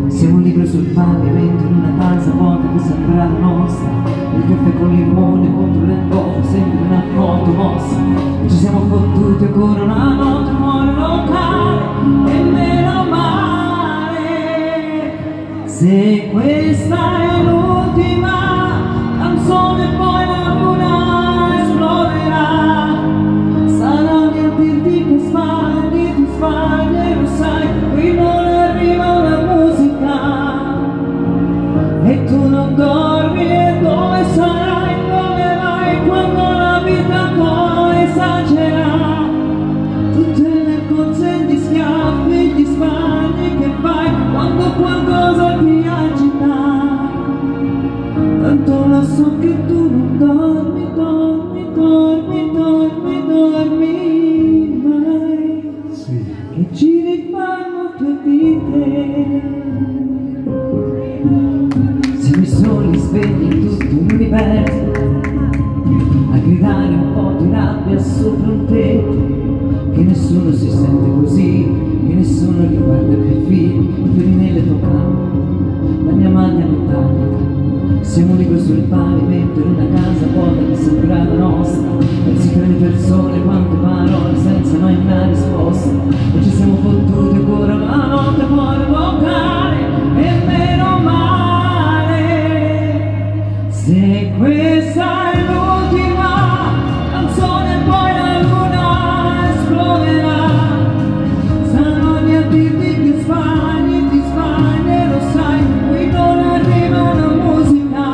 Siamo liberi sul pavimento in una casa vuota che sembra la nostra. Il caffè con limone contro le cose sembra una foto mossa. E ci siamo fottuti ancora una notte fuori un locale. E meno male, se questa è l'ultima canzone poi la luna esploderà. Saranno a dirti che sbagli, ti sbagli e lo sai, qui non arriva una musica. E tu non dormi, e dove sarai, dove vai quando la vita poi esagera. Tutte le cose, gli schiaffi, gli sbagli che fai quando qualcosa ti agita. Tanto lo so che tu non dormi, dormi, dormi, dormi, dormi mai. Sì. Che ci rifanno tue vite. Siamo i soli svegli in tutto l'universo, a gridare un po' di rabbia sopra un tetto, che nessuno si sente così, che nessuno li guarda più i fili nelle tue gambe, la mia maglia metallica. Siamo liberi sul pavimento in una casa vuota che sembra la nostra, e si crede persone, quante parole senza mai una risposta. E ci siamo fottuti ancora la notte fuori locale, e meno male, se questa è l'ultima canzone poi la luna esploderà. Saranno a dirti che sbagli, ti sbagli e lo sai, qui non arriva una musica.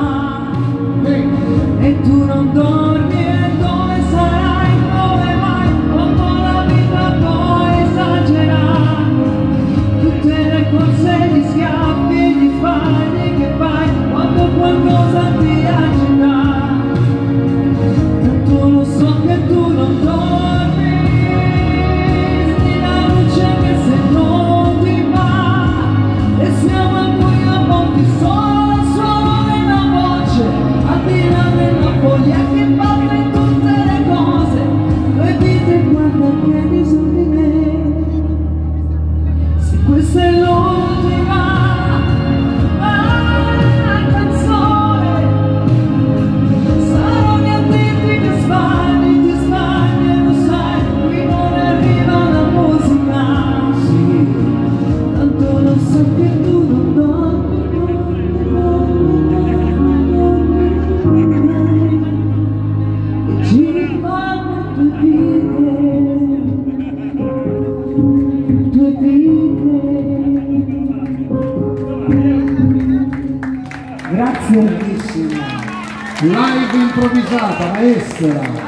E tu non dormi, e dove sarai, dove vai quando la vita poi esagera. Tutte le cose, gli schiaffi e gli sbagli che fai quando qualcosa ti agita. Tanto lo so che tu non dormi, di la luce che se non ti va. E siamo al buio a monti solo il suono della voce, al di là della foglia che batte in tutte le cose. Due vite guarda a piedi su di me. Se questa è l'ultima canzone, sarò lì a dirti che sbagli, ti sbagli e lo sai, qui non arriva la musica. Sì, tanto lo so che tu non dormi, dormi, dormi, e ci rifanno tue vite. Grazie, bellissima. Live improvvisata, maestra.